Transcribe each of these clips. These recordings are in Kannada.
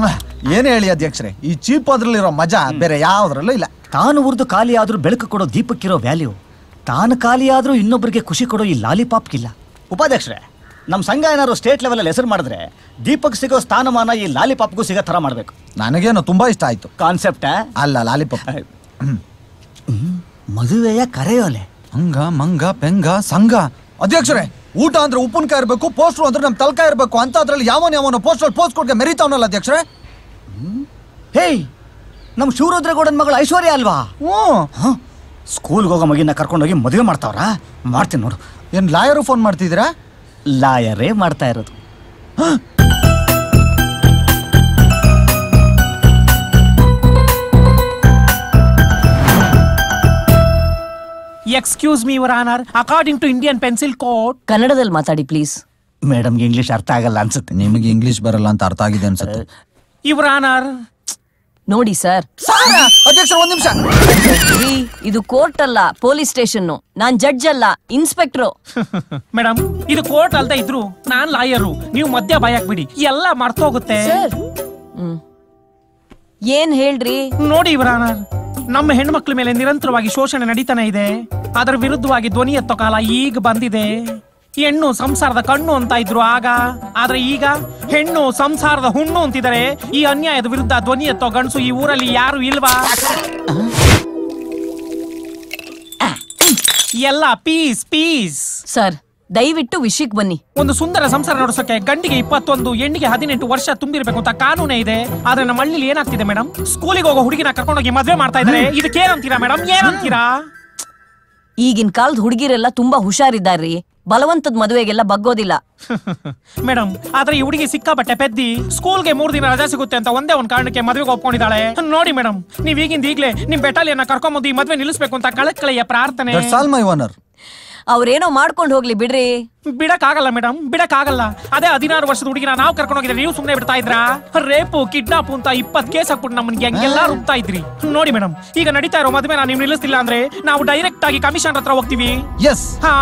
ಏನ್ ಹೇಳಿ ಅಧ್ಯಕ್ಷರೇ, ಈ ಚೀಪ್ ಅದ್ರಲ್ಲಿರೋ ಮಜಾ ಬೇರೆ ಯಾವ್ದ್ರಲ್ಲೂ ಇಲ್ಲ. ತಾನು ಉರ್ದು ಖಾಲಿ ಆದ್ರೂ ಬೆಳಕು ಕೊಡೋ ದೀಪಕ್ಕಿರೋ ವ್ಯಾಲ್ಯೂ ತಾನು ಖಾಲಿ ಆದ್ರೂ ಇನ್ನೊಬ್ಬರಿಗೆ ಖುಷಿ ಕೊಡೋ ಈ ಲಾಲಿಪಾಪ್ಗಿಲ್ಲ. ಉಪಾಧ್ಯಕ್ಷರೇ, ನಮ್ಮ ಸಂಘ ಏನಾದ್ರು ಸ್ಟೇಟ್ ಲೆವೆಲ್ ಹೆಸರು ಮಾಡಿದ್ರೆ ದೀಪಕ್ ಸಿಗೋ ಸ್ಥಾನಮಾನ ಈ ಲಾಲಿಪಾಪ್ಗೂ ಸಿಗೋ ತರ ಮಾಡ್ಬೇಕು. ನನಗೇನು ತುಂಬಾ ಇಷ್ಟ ಆಯ್ತು ಕಾನ್ಸೆಪ್ಟ್. ಅಲ್ಲ ಲಾಲಿಪಾಪ್. ಮದುವೆಯ ಕರೆಯೋಲೆ ಹಂಗ ಮಂಗ ಪೆಂಗ ಸಂಘ. ಅಧ್ಯಕ್ಷರೇ, ಊಟ ಅಂದ್ರೆ ಉಪ್ಪಿನಕಾಯಿ ಇರ್ಬೇಕು, ಪೋಸ್ಟರ್ ಅಂದ್ರೆ ನಮ್ ತಲಕಾಯಿ ಇರ್ಬೇಕು ಅಂತ ಅದ್ರಲ್ಲಿ ಯಾವನ ಪೋಸ್ಟರ್ ಪೋಸ್ಟ್ ಕೊಡ್ಗೆ ಮೆರಿತಾವನಲ್ಲ ಅಧ್ಯಕ್ಷರೇ. ಹೇಯ್, ನಮ್ ಶಿವರುದ್ರಗೌಡನ ಮಗಳು ಐಶ್ವರ್ಯ ಅಲ್ವಾ? ಸ್ಕೂಲ್ಗೆ ಹೋಗೋ ಮಗಿನ ಕರ್ಕೊಂಡೋಗಿ ಮದುವೆ ಮಾಡ್ತಾವ್ರಾ? ಮಾಡ್ತೀನಿ ನೋಡು. ಏನ್ ಲಾಯರು ಫೋನ್ ಮಾಡ್ತಿದ್ದೀರಾ? ಲಾಯರೇ ಮಾಡ್ತಾ ಇರೋದು. Excuse me your honour, according to Indian pencil code. ಕನ್ನಡದಲ್ಲಿ ಮಾತಾಡಿ ಪ್ಲೀಸ್. ಮೇಡಮ್ಗೆ ಇಂಗ್ಲಿಷ್ ಅರ್ಥ ಆಗಲ್ಲ ಅನ್ಸುತ್ತೆ. ನಿಮಗೆ ಇಂಗ್ಲಿಷ್ ಬರಲ್ಲ ಅಂತ ಅರ್ಥ ಆಗಿದೆ ಅನ್ಸುತ್ತೆ. ಯುವರ್ ಆನರ್ ನೋಡಿ ಸರ್. ಅಧ್ಯಕ್ಷ ಒಂದ್ ನಿಮಿಷ. ಇದು ಕೋರ್ಟ್ ಅಲ್ಲ, ಪೊಲೀಸ್ ಸ್ಟೇಷನ್. ನಾನ್ ಜಡ್ಜ್ ಅಲ್ಲ, ಇನ್ಸ್ಪೆಕ್ಟ್ರು. ಮೇಡಮ್, ಇದು ಕೋರ್ಟ್ ಅಲ್ದ ಇದ್ರು ನಾನ್ ಲಾಯರು. ನೀವು ಮಧ್ಯ ಬಾಯಾಕ್ಬಿಡಿ, ಎಲ್ಲ ಮರ್ತೋಗುತ್ತೆ. ಏನ್ ಹೇಳ್ರಿ? ನೋಡಿ ಯುವರ್ ಆನರ್, ನಮ್ಮ ಹೆಣ್ಮಕ್ಳ ಮೇಲೆ ನಿರಂತರವಾಗಿ ಶೋಷಣೆ ನಡೀತಾನೆ ಇದೆ. ಅದರ ವಿರುದ್ಧವಾಗಿ ಧ್ವನಿ ಎತ್ತೋ ಕಾಲ ಈಗ ಬಂದಿದೆ. ಹೆಣ್ಣು ಸಂಸಾರದ ಕಣ್ಣು ಅಂತ ಇದ್ರು ಆಗ, ಆದ್ರೆ ಈಗ ಹೆಣ್ಣು ಸಂಸಾರದ ಹುಣ್ಣು ಅಂತಿದ್ದಾರೆ. ಈ ಅನ್ಯಾಯದ ವಿರುದ್ಧ ಧ್ವನಿ ಎತ್ತೋ ಗಂಡಸು ಈ ಊರಲ್ಲಿ ಯಾರು ಇಲ್ವಾ? ಎಲ್ಲ ಪೀಸ್ ಪೀಸ್. ಸರ್, ದಯವಿಟ್ಟು ವಿಷಯಕ್ಕೆ ಬನ್ನಿ. ಒಂದು ಸುಂದರ ಸಂಸಾರ ನಡೆಸೋಕೆ ಗಂಡಿಗೆ 21, ಹೆಣ್ಣಿಗೆ 18 ವರ್ಷ ತುಂಬಿರ್ಬೇಕು ಅಂತ ಕಾನೂನೇ ಇದೆ. ಆದ್ರೆ ನಮ್ಮ ಹಳ್ಳಿಲಿ ಏನಾಗ್ತಿದೆ ಮೇಡಮ್, ಸ್ಕೂಲಿಗೆ ಹೋಗೋ ಹುಡುಗಿನ ಕರ್ಕೊಂಡೋಗಿ ಮದ್ವೆ ಮಾಡ್ತಾ ಇದಾರೆ. ಇದಕ್ಕೇನಂತೀರಾ ಮೇಡಮ್, ಏನಂತೀರಾ? ಈಗಿನ ಕಾಲದ ಹುಡುಗಿರೆಲ್ಲ ತುಂಬಾ ಹುಷಾರಿದ್ದಾರ್ರಿ. ಬಲವಂತದ ಮದುವೆಗೆಲ್ಲ ಬಗ್ಗೋದಿಲ್ಲ ಮೇಡಮ್. ಆದ್ರೆ ಈ ಹುಡುಗಿ ಸಿಕ್ಕಾಪಟ್ಟೆ ಪೆದ್ದಿ. ಸ್ಕೂಲ್ಗೆ 3 ದಿನ ರಜಾ ಸಿಗುತ್ತೆ ಅಂತ ಒಂದೇ ಒಂದ್ ಕಾರಣಕ್ಕೆ ಮದುವೆಗೆ ಒಪ್ಕೊಂಡಿದ್ದಾಳೆ. ನೋಡಿ ಮೇಡಮ್, ನೀವ್ ಈಗಿಂದ ಈಗ್ಲೇ ನಿಮ್ ಬೆಟಾಲಿಯನ್ನ ಕರ್ಕೊಂಬಂದು ಈ ಮದ್ವೆ ನಿಲ್ಲಿಸ್ಬೇಕು ಅಂತ ಕಳಕಳೆಯ ಪ್ರಾರ್ಥನೆ. ಅವ್ರೇನೋ ಮಾಡ್ಕೊಂಡು ಹೋಗ್ಲಿ ಬಿಡ್ರಿ. ಬಿಡಕ್ಕಾಗಲ್ಲ ಮೇಡಮ್, ಬಿಡಕ್ಕಾಗಲ್ಲ. ಅದೇ 16 ವರ್ಷದ ಹುಡುಗಿನ ನಾವು ಕರ್ಕೊಂಡು ಹೋಗಿದ್ರೆ ನೀವು ಸುಮ್ಮನೆ ಬಿಡ್ತಾ ಇದ್ರಾ? ರೇಪು ಕಿಡ್ನಾಪ್ ಅಂತ 20 ಕೇಸ್ ಹಾಕ್ಬಿಟ್ಟು ನಮ್ಮನ್ಗೆ ಹೆಂಗೆಲ್ಲ ರುಬ್ತಾ ಇದ್ರಿ. ನೋಡಿ ಮೇಡಮ್, ಈಗ ನಡೀತಾ ಇರೋ ಮದುವೆ ನೀವು ನಿಲ್ಲಿಸ್ತಿಲ್ಲ ಅಂದ್ರೆ ನಾವು ಡೈರೆಕ್ಟ್ ಆಗಿ ಕಮಿಷನ್ ಹತ್ರ ಹೋಗ್ತೀವಿ. ಎಸ್. ಹಾ,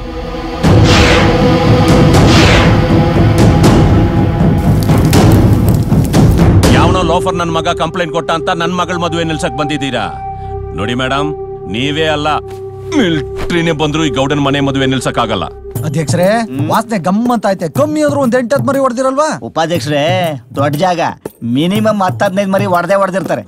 ಯಾವನೋ ಲೋಫರ್ ನನ್ ಮಗ ಕಂಪ್ಲೇಂಟ್ ಕೊಟ್ಟ ಅಂತ ನನ್ ಮಗಳ ಮದುವೆ ನಿಲ್ಸಕ್ ಬಂದಿದ್ದೀರಾ? ನೋಡಿ ಮೇಡಮ್, ನೀವೇ ಅಲ್ಲ, ಮಿಲಿಟರಿನೇ ಬಂದ್ರು ಈ ಗೌಡನ್ ಮನೆ ಮದುವೆ ನಿಲ್ಸಕ್ ಆಗಲ್ಲ. ಅಧ್ಯಕ್ಷರೇ, ವಾಸನೆ ಗಮ್ಮಂತ ಐತೆ. ಕಮ್ಮಿ ಆದ್ರೂ ಒಂದ್ 8-10 ಮರಿ ಹೊಡೆದಿರಲ್ವಾ? ಉಪಾಧ್ಯಕ್ಷರೇ, ದೊಡ್ಡ ಜಾಗ, ಮಿನಿಮಮ್ 10-15 ಮರಿ ಹೊಡೆದಿರ್ತಾರೆ.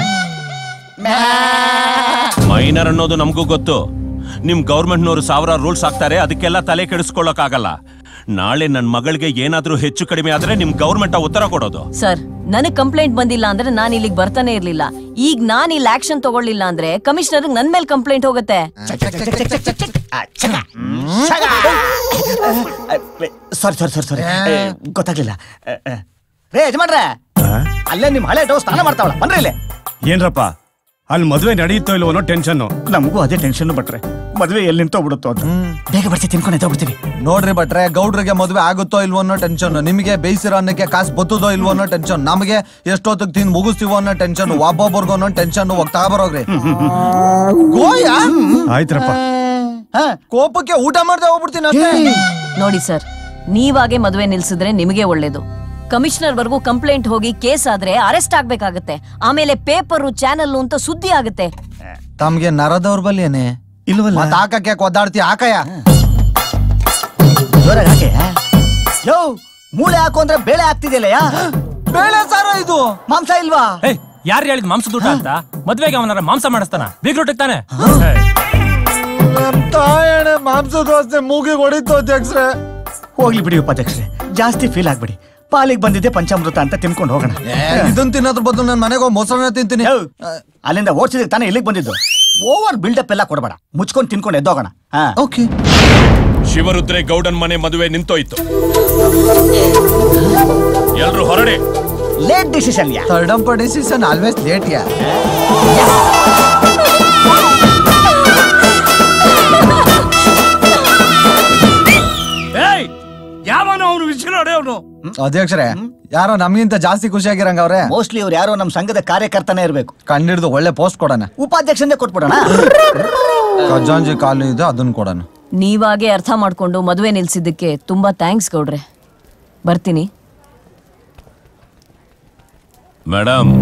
ಮೈನರ್ ಅನ್ನೋದು ನಮಗೂ ಗೊತ್ತು. ನಿಮ್ ಗೌರ್ಮೆಂಟ್ನವರು 1000 ರೂಲ್ಸ್ ಹಾಕ್ತಾರೆ, ಅದಕ್ಕೆಲ್ಲ ತಲೆ ಕೆಡಿಸ್ಕೊಳ್ಳಕ್ ಆಗಲ್ಲ. ನಾಳೆ ನನ್ ಮಗಳಿಗೆ ಏನಾದ್ರೂ ಹೆಚ್ಚು ಕಡಿಮೆ ಆದ್ರೆ ನಿಮ್ ಗೌರ್ಮೆಂಟ್ ಉತ್ತರ ಕೊಡೋದು. ಸರ್, ನನಗ್ ಕಂಪ್ಲೇಂಟ್ ಬಂದಿಲ್ಲ ಅಂದ್ರೆ ನಾನು ಇಲ್ಲಿಗೆ ಬರ್ತಾನೆ ಇರ್ಲಿಲ್ಲ. ಈಗ ನಾನು ಇಲ್ಲಿ ಆಕ್ಷನ್ ತಗೊಳ್ಳಿಲ್ಲ ಅಂದ್ರೆ ಕಮಿಷನರ್ ನನ್ ಮೇಲೆ ಕಂಪ್ಲೇಂಟ್ ಹೋಗುತ್ತೆ. ಸಾರಿ ಗೊತ್ತಾಗ್ಲಿಲ್ಲ. ರೇ ಯಜಮಾನ್ರೆ, ಅಲ್ಲೇ ನಿಮ್ ಹಳೆ ಡೋಸ್ ಸ್ನಾನ ಮಾಡ್ತಾವಳ, ಬನ್ರಿ ಇಲ್ಲಿ. ಏನ್ರಪ್ಪ, ಅಲ್ಲಿ ಮದುವೆ ನಡೆಯುತ್ತೋ ಇಲ್ವೋ ಅನ್ನೋ ಟೆನ್ಷನ್. ನಮಗೂ ಅದೇ ಟೆನ್ಷನ್ ಬಟ್ರೆ, ಮದುವೆ ಎಲ್ಲಿ ನಿಂತೋ ಬಿಡುತ್ತೋ ಅಂತ. ಬೇಗ ಬರ್ತಿ ತಿನ್ಕೊಂಡು ಎದ್ದೋಗ್ಬಿಡ್ತೀವಿ. ನೋಡ್ರಿ ಭಟ್ರೆ, ಗೌಡ್ರಿಗೆ ಮದುವೆ ಆಗುತ್ತೋ ಇಲ್ವೋ ಅನ್ನೋ ಟೆನ್ಷನ್, ನಿಮಗೆ ಬೇಯಿಸಿರೋ ಅನ್ನಕ್ಕೆ ಕಾಸು ಬತ್ತದೋ ಇಲ್ವೋ ಅನ್ನೋ ಟೆನ್ಷನ್, ನಮಗೆ ಎಷ್ಟೊತ್ತಿಗೆ ತಿಂದು ಮುಗಿಸ್ತೀವೋ ಅನ್ನೋ ಟೆನ್ಷನ್, ಒಬ್ಬೊಬ್ಬರ್ಗೋ ಅನ್ನೋ ಟೆನ್ಷನ್. ಹೋಗ್ತಾ ಬರೋಗ್ರಿ. ಗೋಯಾ ಆಯ್ತ್ರಪ್ಪ, ಕೋಪಕ್ಕೆ ಊಟ ಮಾಡ್ದೆ ಹೋಗ್ಬಿಡ್ತೀನಿ ಅಷ್ಟೇ. ನೋಡಿ ಸರ್, ನೀವಾಗೆ ಮದುವೆ ನಿಲ್ಸಿದ್ರೆ ನಿಮಗೆ ಒಳ್ಳೇದು. ಕಮಿಷನರ್ ವರ್ಗೂ ಕಂಪ್ಲೇಂಟ್ ಹೋಗಿ ಕೇಸ್ ಆದ್ರೆ ಅರೆಸ್ಟ್ ಆಗ್ಬೇಕಾಗತ್ತೆ. ಆಮೇಲೆ ಪೇಪರ್, ಚಾನಲ್ ಅಂತ ಸುದ್ದಿ ಆಗುತ್ತೆ. ತಮ್ಗೆ ನರದವ್ರ ಬಲ್ಲೇನೆ ಇಲ್ವಲ್ಲ? ಹಾಕಕ್ಕೆ ಒದ್ದಾಡ್ತಿ ಹಾಕಯ್ಯ. ಯೋ, ಮೂಳೆ ಹಾಕು ಅಂದ್ರೆ ಬೇಳೆ ಹಾಕ್ತಿದ್ಯಲ್ಲ. ಬೇಳೆ ಸಾರ ಇದು, ಮಾಂಸ ಇಲ್ವಾ? ಯಾರು ಹೇಳಿದ್ ಮಾಂಸ ದುಡ್ಡು ಅಂತ? ಮದ್ವೆಗೆ ಅವನಾರ ಮಾಂಸ ಮಾಡಿಸ್ತಾನ? ಬೀಗ್ರೂಟಕ್ಕೆ ತಾನೆ. ತಾಯಣೆ ಮಾಂಸ ದೋಸೆ ಮೂಗಿಗೆ ಹೊಡಿತು ಅಧ್ಯಕ್ಷರೇ. ಹೋಗ್ಲಿ ಬಿಡಿ ಉಪಾಧ್ಯಕ್ಷರೇ, ಜಾಸ್ತಿ ಫೀಲ್ ಆಗ್ಬಿಡಿ. ಪಾಲಿಗೆ ಬಂದಿದ್ದೆ ಪಂಚಾಮೃತ ಅಂತ ತಿನ್ಕೊಂಡು ಹೋಗೋಣ. ಇದನ್ ತಿನ್ನೋದ್ರ ಬದಲು ನನ್ನ ಮನೆಗೆ ಹೋಗಿ ಮೊಸರನ್ನ ತಿಂತೀನಿ. ಅಲ್ಲಿಂದ ಓಡಿಸಿದಕ್ಕೆ ತಾನೇ ಇಲ್ಲಿಗೆ ಬಂದಿದ್ದು. ಓವರ್ ಬಿಲ್ಡಪ್ ಎಲ್ಲ ಕೊಡಬೇಡ, ಮುಚ್ಕೊಂಡು ತಿನ್ಕೊಂಡು ಎದ್ದೋಗೋಣ. ಓಕೆ. ಶಿವರುದ್ರೆ ಗೌಡನ್ ಮನೆ ಮದುವೆ ನಿಂತೋಯ್ತು. ಎಲ್ರು ಹೊರಡಿ. ಲೇಟ್ ಡಿಸಿಷನ್ ಯಾ. ಥರ್ಡ್ ಡಿಸಿಷನ್ ಆಲ್ವೇಸ್ ಲೇಟ್ ಯಾ. ಯಾವನು ಅವ್ರು ವಿಷಯ ಅವನು? ಅಧ್ಯಕ್ಷರೇ, ಯಾರೋ ನಮ್ಗಿಂತ ಜಾಸ್ತಿ ಖುಷಿಯಾಗಿರಂಗ ಅವ್ರೆ. ಮೋಸ್ಟ್ಲಿ ಇವ್ರು ಯಾರೋ ನಮ್ ಸಂಘದ ಕಾರ್ಯಕರ್ತನೇ ಇರ್ಬೇಕು. ಕಂಡಿಡ್ದು ಒಳ್ಳೆ ಪೋಸ್ಟ್ ಕೊಡೋಣ. ಉಪಾಧ್ಯಕ್ಷಂದೇ ಕೊಟ್ಬಿಡೋಣ. ಖಜಾಂಜಿ ಕಾಲು ಇದೆ, ಅದನ್ನ ಕೊಡೋಣ. ನೀವಾಗೆ ಅರ್ಥ ಮಾಡ್ಕೊಂಡು ಮದುವೆ ನಿಲ್ಸಿದ್ದಕ್ಕೆ ತುಂಬಾ ಥ್ಯಾಂಕ್ಸ್ ಗೌಡ್ರೆ. ಬರ್ತೀನಿ. ಮೇಡಮ್,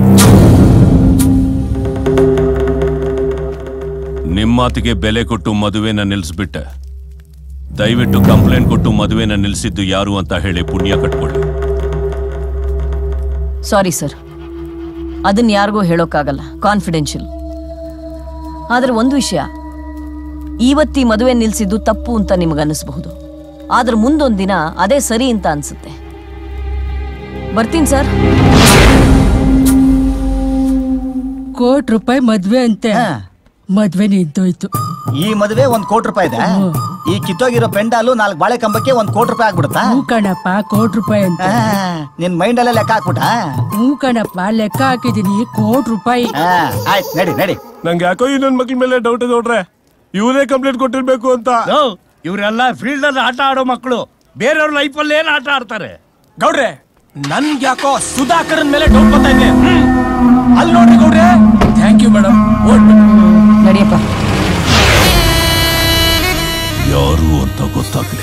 ನಿಮ್ಮ ಮಾತಿಗೆ ಬೆಲೆ ಕೊಟ್ಟು ಮದುವೆನ ನಿಲ್ಲಿಸ್ಬಿಟ್ಟೆ. ದಯವಿಟ್ಟು ಕಂಪ್ಲೇಂಟ್ ಕೊಟ್ಟು ಮದುವೆನ ನಿಲ್ಲಿಸಿದ್ದು ಯಾರು ಅಂತ ಹೇಳಿ ಪುಣ್ಯ ಕಟ್ಕೊಳ್ಳಿ. ಸಾರಿ ಸರ್, ಅದನ್ನ ಯಾರಿಗೂ ಹೇಳೋಕ್ಕಾಗಲ್ಲ, ಕಾನ್ಫಿಡೆನ್ಷಿಯಲ್. ಆದ್ರೆ ಒಂದು ವಿಷಯ, ಇವತ್ತಿ ಮದುವೆ ನಿಲ್ಸಿದ್ದು ತಪ್ಪು ಅಂತ ನಿಮಗನ್ನಿಸಬಹುದು, ಆದ್ರೆ ಮುಂದೊಂದ್ ದಿನ ಅದೇ ಸರಿ ಅಂತ ಅನ್ಸುತ್ತೆ. ಬರ್ತೀನಿ ಸರ್. ₹1,00,00,000 ಮದ್ವೆ ಅಂತೆ. ಮದ್ವೆ ನಿಂತೋಯ್ತು. ಈ ಮದುವೆ ₹1,00,00,000 ಇದೆ. ಈ ಕಿತ್ತೋಗಿರೋ ಪೆಂಡಾಲು 4 ಬಾಳೆ ಕಂಬಕ್ಕೆ ₹1,00,00,000 ಆಗ್ಬಿಡುತ್ತಾ? ಹ್ಞೂ ಕಣಪ್ಪ, ₹1,00,00,000 ಅಂತ. ನಿನ್ ಮೈಂಡ್ ಅಲ್ಲೇ ಲೆಕ್ಕ ಹಾಕ್ಬಿಟ್ಟ? ಹ್ಞೂ ಕಣಪ್ಪ, ಲೆಕ್ಕ ಹಾಕಿದೀನಿ, ₹1,00,00,000. ಆಯ್ತು, ನಡಿ ನಡಿ. ನಂಗೆ ಯಾಕೋ ಇನ್ನೊಂದ್ ಮಕ್ಳ ಮೇಲೆ ಡೌಟ್ ನೋಡ್ರೆ ಇವರೇ ಕಂಪ್ಲೇಂಟ್ ಕೊಟ್ಟಿರ್ಬೇಕು ಅಂತ. ಇವರೆಲ್ಲ ಫೀಲ್ಡ್ ಅಲ್ಲಿ ಆಟ ಆಡೋ ಮಕ್ಕಳು, ಬೇರೆಯವ್ರ ಲೈಫಲ್ಲಿ ಏನ್ ಆಟ ಆಡ್ತಾರೆ? ಗೌಡ್ರೆ, ನನ್ಗೆ ಯಾಕೋ ಸುಧಾಕರನ್ ಮೇಲೆ ಡೌಟ್ ಬರ್ತಾ ಇದೆ. ಅಲ್ಲಿ ನೋಡ್ರಿ ಗೌಡ್ರೆ. Thank you madam. ನಡಿಯಪ್ಪ. ಯಾರು ಅಂತ ಗೊತ್ತಾಗ್ಲಿ,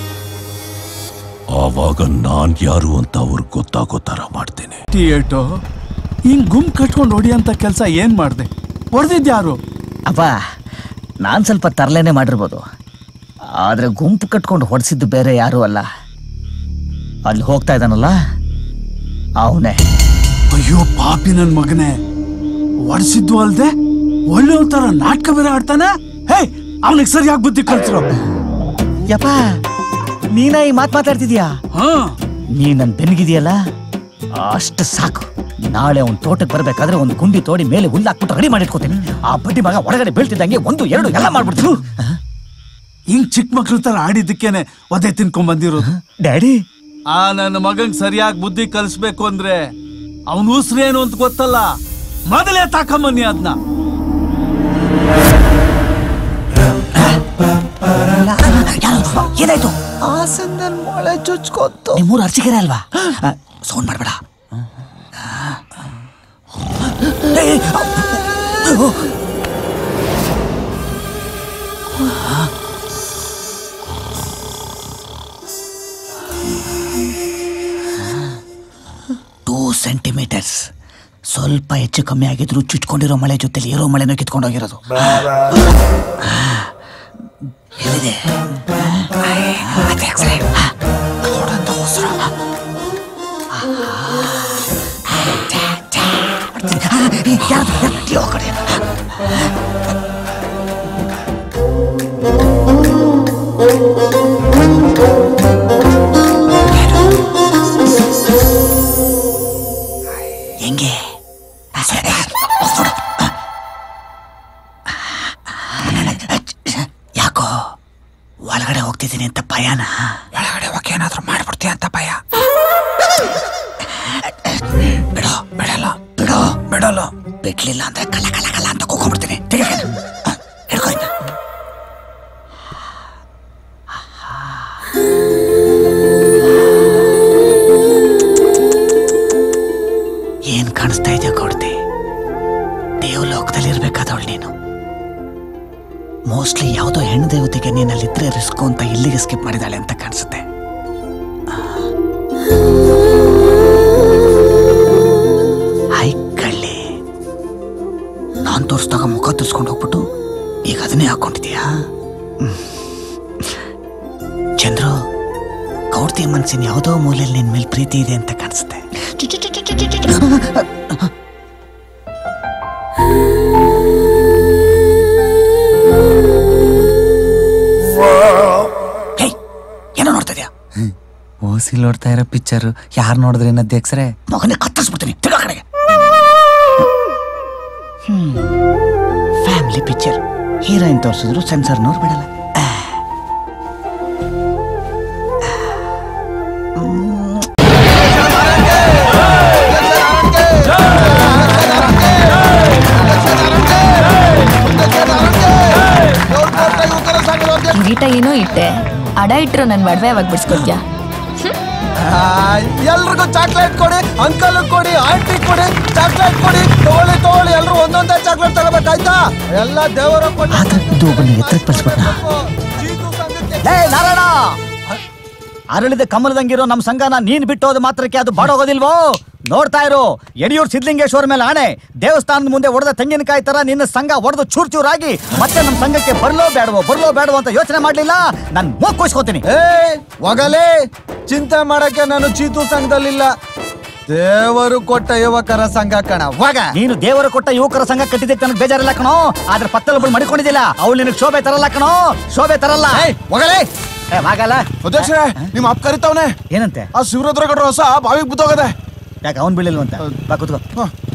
ಆವಾಗ ನಾನ್ ಯಾರು ಅಂತ ಅವ್ರಿಗೆ ಗೊತ್ತಾಗೋ ತರ ಮಾಡ್ತೇನೆ. ಹಿಂಗ್ ಗುಮ್ ಕಟ್ಕೊಂಡು ಹೊಡಿ ಅಂತ ಕೆಲಸ ಏನ್ ಮಾಡ್ದೆ? ಹೊಡೆದಿದ್ಯಾರು? ಅಪ್ಪ, ನಾನ್ ಸ್ವಲ್ಪ ತರಲೇನೆ ಮಾಡಿರ್ಬೋದು, ಆದ್ರೆ ಗುಂಪು ಕಟ್ಕೊಂಡು ಹೊಡೆಸಿದ್ದು ಬೇರೆ ಯಾರು ಅಲ್ಲ. ಅಲ್ಲಿ ಹೋಗ್ತಾ ಇದ್ದಾನಲ್ಲ ಅವನೇ. ಅಯ್ಯೋ ಪಾಪಿ ನನ್ ಮಗನೇ, ಹೊಡ್ಸಿದ್ದು ಅಲ್ದೆ ಒಳ್ಳೆ ತರ ನಾಟಕ ಬೇರೆ ಆಡ್ತಾನೆ. ಹೇ, ಅವನಿಗೆ ಸರಿಯಾಗಿ ಬುದ್ಧಿ ಕಲ್ಸಿರೋ. ಯಪ್ಪ, ನೀನ ಈ ಮಾತಾಡ್ತಿದ್ಯಾ? ನೀ ನನ್ ಬೆನ್ಗಿದೆಯಲ್ಲ, ಅಷ್ಟು ಸಾಕು. ನಾಳೆ ಅವ್ನ ತೋಟಕ್ಕೆ ಬರ್ಬೇಕಾದ್ರೆ ಒಂದು ಗುಂಡಿ ತೋಡಿ ಮೇಲೆ ಹುಲ್ಲಾಕ್ಬಿಟ್ಟು ರೆಡಿ ಮಾಡಿಟ್ಕೋತೀನಿ. ಆ ಬಡ್ಡಿ ಮಗ ಹೊರಗಡೆ ಬೀಳ್ತಿದ್ದಂಗೆ 1, 2 ಎಲ್ಲ ಮಾಡ್ಬಿಡ್ತೀನಿ. ಹಿಂಗ್ ಚಿಕ್ಕ ಮಕ್ಳ ತರ ಆಡಿದ್ದಕ್ಕೇನೆ ಒದೆ ತಿನ್ಕೊಂಡ್ ಬಂದಿರೋದು. ಡ್ಯಾಡಿ, ನನ್ನ ಮಗಂಗ್ ಸರಿಯಾಗಿ ಬುದ್ಧಿ ಕಲಿಸ್ಬೇಕು ಅಂದ್ರೆ ಅವನ ಉಸ್ರೇನು ಅಂತ ಗೊತ್ತಲ್ಲ, ಮೊದಲೇ ತಾಕಮ್ಮನಿ ಅದನ್ನ. ಏನಾಯ್ತು? ಹಾಸನ್ ಮೊಳೆ ಚುಚ್ಕೊತ್ತು. ನಿಮ್ಮೂರು ಅರ್ಚಿಕೆರೆ ಅಲ್ವಾ? ಸೌಂಡ್ ಮಾಡ್ಬೇಡ. ಸೆಂಟಿಮೀಟರ್ಸ್, ಸ್ವಲ್ಪ ಹೆಚ್ಚು ಕಮ್ಮಿ ಆಗಿದ್ರು ಚುಚ್ಕೊಂಡಿರೋ ಮಳೆ ಜೊತೆಲಿ ಇರೋ ಮಳೆನೂ ಕಿತ್ಕೊಂಡೋಗಿರೋದು. ಎಲ್ಲಿದೆ? ಹೆಂಗೆ? ಯಾಕೋ ಒಳಗಡೆ ಹೋಗ್ತಿದ್ದೀನಿ ಅಂತ ಭಯನಾ? ಒಳಗಡೆ ಹೋಗಿ ಏನಾದ್ರೂ ಮಾಡ್ಬಿಡ್ತೀಯ ಅಂತ ಭಯ. ಬಿಡೋ, ಬಿಡಲ್ಲ, ಬಿಡೋ, ಬಿಡಲ್ಲ. ಬಿಡ್ಲಿಲ್ಲ ಅಂದ್ರೆ ಕಲ್ಲ ಕಲ್ಲ ಕಲ್ಲ ಅಂತ ಕೂಕೊಂಡ್ಬಿಡ್ತೀನಿ. ಹಿಡ್ಕೊ. ಏನ್ ಕಾಣಿಸ್ತಾ ಇದೆಯಾ ಕೊಡ್ತಿ? ದೇವಲೋಕದಲ್ಲಿ ಇರ್ಬೇಕಾದವಳು ನೀನು. ಮೋಸ್ಟ್ಲಿ ಯಾವುದೋ ಹೆಣ್ಣು ದೇವತೆಗೆ ನೀನಲ್ಲಿದ್ರೆ ರಿಸ್ಕು ಅಂತ ಇಲ್ಲಿಗೆ ಸ್ಕಿಪ್ ಮಾಡಿದಾಳೆ ಅಂತ ಕಾಣಿಸುತ್ತೆ. ಹಾಯ್ ಕಳ್ಳಿ, ನಾನ್ ತೋರಿಸಿದಾಗ ಮುಖ ತೋರಿಸ್ಕೊಂಡು ಹೋಗ್ಬಿಟ್ಟು ಈಗ ಅದನ್ನೇ ಹಾಕೊಂಡಿದ್ಯಾ? ಚಂದ್ರು, ಕೌಡ್ತಿ ಮನ್ಸಿನ ಯಾವುದೋ ಮೂಲೆಯಲ್ಲಿ ನಿನ್ ಮೇಲೆ ಪ್ರೀತಿ ಇದೆ ಅಂತ ಕಾಣಿಸುತ್ತೆ. ಏನೋ ನೋಡ್ತಾ ಇದೆಯಾ? ಓಸಿ ನೋಡ್ತಾ ಇರೋ ಪಿಕ್ಚರ್ ಯಾರು ನೋಡಿದ್ರೆ ಅಧ್ಯಕ್ಷರೇ? ಮಗನೇ ಕತ್ತರಿಸ್ಬಿಡ್ತೀನಿ. ತಿರ್ಗಾ ಕಡೆಗೆ. ಫ್ಯಾಮಿಲಿ ಪಿಕ್ಚರ್, ಹೀರೋಯಿನ್ ತೋರಿಸಿದ್ರು ಸೆನ್ಸರ್ನವ್ರು ಬಿಡಲ್ಲ. ಕಿರೀಟ ಏನೋ ಇಟ್ಟೆ, ಅಡ ಇಟ್ರು ನನ್ ಮಡ್ವೆ ಯಾವಾಗ ಬಿಡ್ಸ್ಕೊತ್ಯಾ? ಎಲ್ರಿಗೂ ಚಾಕ್ಲೇಟ್ ಕೊಡಿ, ಅಂಕಲ್ ಕೊಡಿ, ಆಂಟಿ ಕೊಡಿ, ಚಾಕ್ಲೇಟ್ ಕೊಡಿ. ತಗೊಳ್ಳಿ ತಗೊಳ್ಳಿ, ಎಲ್ರು ಒಂದೊಂದೇ ಚಾಕ್ಲೇಟ್ ತಗೋಬೇಕಾಯ್ತಾ? ಎಲ್ಲ ದೇವರ ನಾರಾಯಣ, ಅರಳಿದ ಕಮಲದಂಗಿರೋ ನಮ್ ಸಂಘನ ನೀನ್ ಬಿಟ್ಟೋದು ಮಾತ್ರಕ್ಕೆ ಅದು ಬಾಡೋಗೋದಿಲ್ವೋ? ನೋಡ್ತಾ ಇರು, ಯಡಿಯೂರ್ ಸಿದ್ಲಿಂಗೇಶ್ವರ ಮೇಲೆ ಆಣೆ, ದೇವಸ್ಥಾನದ ಮುಂದೆ ಒಡೆದ ತೆಂಗಿನಕಾಯಿ ತರ ನಿನ್ನ ಸಂಘ ಒಡೆದು ಚೂರ್ ಚೂರಾಗಿ ಮತ್ತೆ ನಮ್ ಸಂಘಕ್ಕೆ ಬರ್ಲೋ ಬೇಡವೋ ಅಂತ ಯೋಚನೆ ಮಾಡ್ಲಿಲ್ಲ, ನಾನ್ ಮೂಗ್ ಕೂಸ್ಕೋತೀನಿ. ಹೋಗಲೇ, ಚಿಂತೆ ಮಾಡಕ್ಕೆ ನಾನು ಚೀತು ಸಂಘದಲ್ಲಿಲ್ಲ, ದೇವರು ಕೊಟ್ಟ ಯುವಕರ ಸಂಘ ಕಣ. ನೀನು ದೇವರು ಕೊಟ್ಟ ಯುವಕರ ಸಂಘ ಕಟ್ಟಿದ್ದಕ್ಕೆ ನನಗೆ ಬೇಜಾರಿಲ್ಲ ಕಣೋ, ಆದ್ರೆ ಪತ್ತಲೊಬ್ಬಳು ಮಡಿಕೊಂಡಿದ್ದಿಲ್ಲ, ಅವಳು ನಿನಗೆ ಶೋಭೆ ತರಲ್ಲ ಕಣೋ, ಶೋಭೆ ತರಲ್ಲ. ಹೋಗಲೇ ಹಾಗಲ್ಲ ಅಧ್ಯಕ್ಷರೇ, ನಿಮ್ಮ ಅಪ್ಪ ಕರಿತಾವನೆ. ಏನಂತೆ? ಆ ಶಿವರುದ್ರ ಗೌಡ್ರ ಹೊಸ ಬಾವಿಗೆ ಬಿದ್ದೋಗದೆ. ಯಾಕೆ ಅವನ್ ಬೀಳಿಲ್ವಂತ? ಬಾ ಕೂತ್ಕೋ.